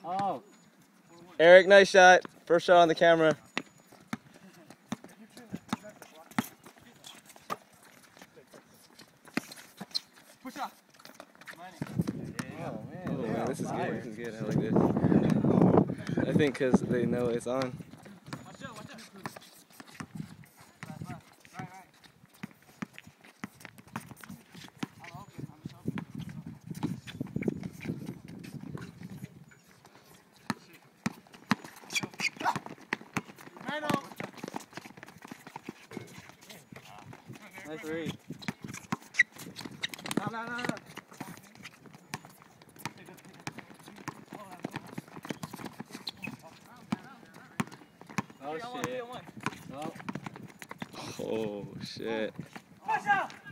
Oh. Eric, nice shot. First shot on the camera. Push up. Oh man, this is good. This is good. I like this. I think because they know it's on. Watch out. Right. I'm open. Nice read. No. Oh shit. Oh shit. Push out!